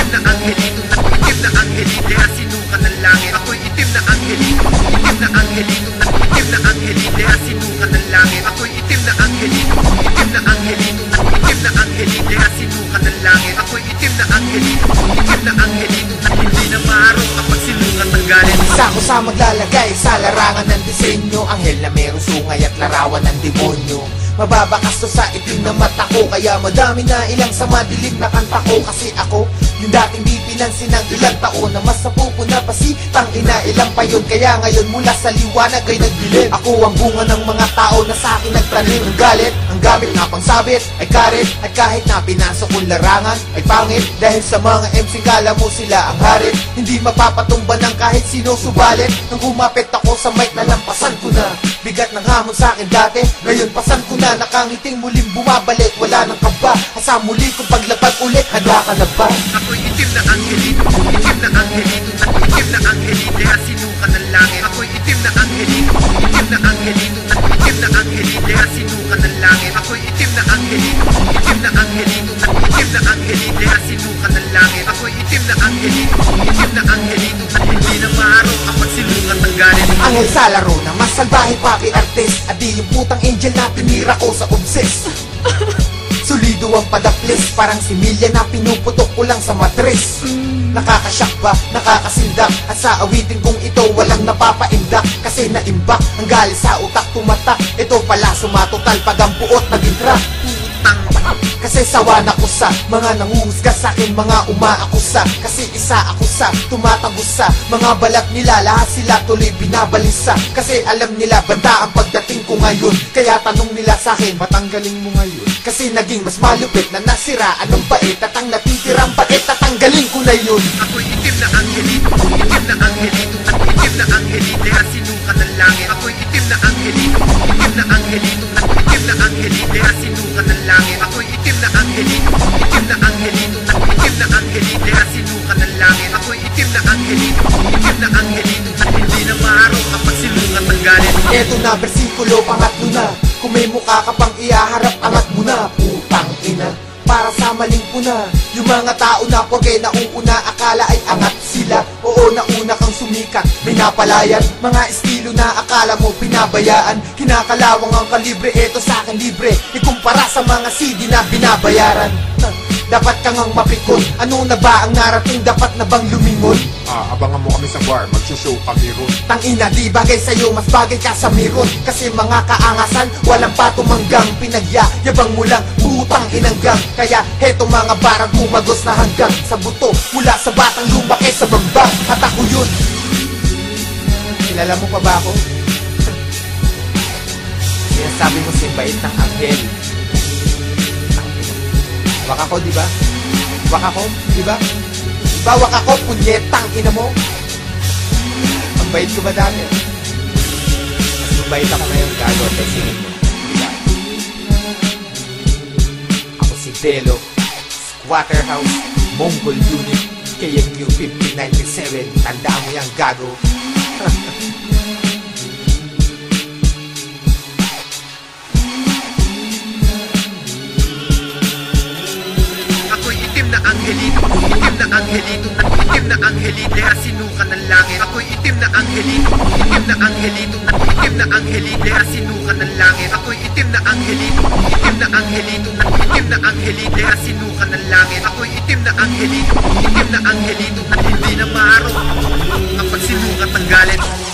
na angelito, itim na angelito, sinukat ng langit. Ako'y itim na angelito, itim na angelito, itim na angelito, sinukat ng langit. Ako'y itim na angelito, itim na angelito, itim na angelito, sinukat ng langit. Ako'y itim na angelito, itim na angelito, hindi na maaraw kapag sinukat ng galit. Isa ko sa maglalagay sa larangan ng disenyo, anghel na merong sungay at larawan ng demonyo. Mababakas to sa itim na mata ko, kaya madami na ilang sa madilim na kanta ko. Kasi ako, yung dating di pinansin ng ilang taon, na mas napupuna pa si tangina ilang pa yun. Kaya ngayon mula sa liwanag ay nagbilid. Ako ang bunga ng mga tao na sa akin nagtanim ng galit. Ang gamit na pangsabit ay karet, at kahit na pinasok kong larangan ay pangit. Dahil sa mga MC kala mo sila ang harit, hindi mapapatumba ng kahit sino subalit. Nang humapit ako sa mic nalampasan ko na bigat ng hamon sa akin dati, ngayon pasan ko na. Nakangiting muling bumabalik, wala nang kaba. Asa muli kung paglapag ulit, handa ka na ba? Ako'y itim na angelito, itim na angelito, itim na angelito, sinukat ng langit. Ako'y itim na angelito, itim na angelito, itim na angelito, sinukat ng langit. Ako'y itim na angelito, itim na angelito, itim na angelito, sinukat ng langit. Ako'y itim na angelito, itim na angelito, hindi na maaraw kapag sinukat ng galit. Anghel sa laro na mas salbahe pa kay artist, at di yung putang angel na tinira ko sa obses. Solido ang padaplis, parang similya na pinuputok ko lang sa matris. Nakakasyak ba, nakakasindak, at sa awitin kong ito walang napapaindak. Kasi naimbak, ang galit sa utak tumatak. Ito pala sumatotal pag ang puot naging track. Kasi sawa na ko sa mga nanguhusga sa akin, mga umaakusa. Kasi isa ako sa tumatagos sa mga balat nila, lahat sila tuloy binabalisa. Kasi alam nila banda ang pagdating ko ngayon, kaya tanong nila sa akin, matanggalin mo ngayon. Kasi naging mas malupit na nasira, anong bait at ang natitirang bait, tatanggalin ko na yun. Ako'y itim na angelito, itim na angelito, itim na angelito, sinukat ng langit. Ako'y itim na angelito, itim na angelito, itim na angelito, sinukat ng langit. Ako'y itim na angelito, itim na angelito, itim na angelito, sinukat ng langit. Ako'y itim na angelito, itim na angelito, hindi na maaraw kapag sinukat ng galit. Eto na bersikulo, pangatlo na. Kung may mukha ka pang ihaharap, angat mo na, putang ina. Para sa maling puna, yung mga tao na porke nauuna, akala ay angat sila. Oo, nauna kang sumikat, may napalayan. Mga estilo na akala mo pinabayaan. Kinakalawang ang kalibre, eto sa akin libre. Ikumpara sa mga CD na binabayaran. Dapat kang ang mapikon, ano na ba ang narating, dapat na bang lumingon? Abangan mo kami sa bar, magsushow kami ron. Tangina, di bagay sa'yo, mas bagay ka sa miron. Kasi mga kaangasan, walang patumanggang. Pinagyayabang mo lang, putang inanggang. Kaya heto mga barang umagos na hanggang sa buto, mula sa batang lumaki sa bambang. At ako yun. Kilala mo pa ba ako? Sinasabi mo simbait ng anghel. Wak ako, di ba? Wak ako, di ba? Bawak ako, punyetang ina mo. Ang bait ko ba dami? Mas mabait ako ngayon, gago at singin mo. Diba? Ako si Delo, Squatter House, Mongol Unit, KMQ 5097. Tandaan mo yung gago. Angelito, itim na angelito, itim na angelito, sinukat ng langit. Ako'y itim na angelito, itim na angelito, itim na angelito, sinukat ng langit. Ako'y itim na angelito, itim na angelito, itim na angelito, sinukat ng langit. Ako'y itim na angelito, itim na angelito, hindi na maaraw kapag sinukat ng galit.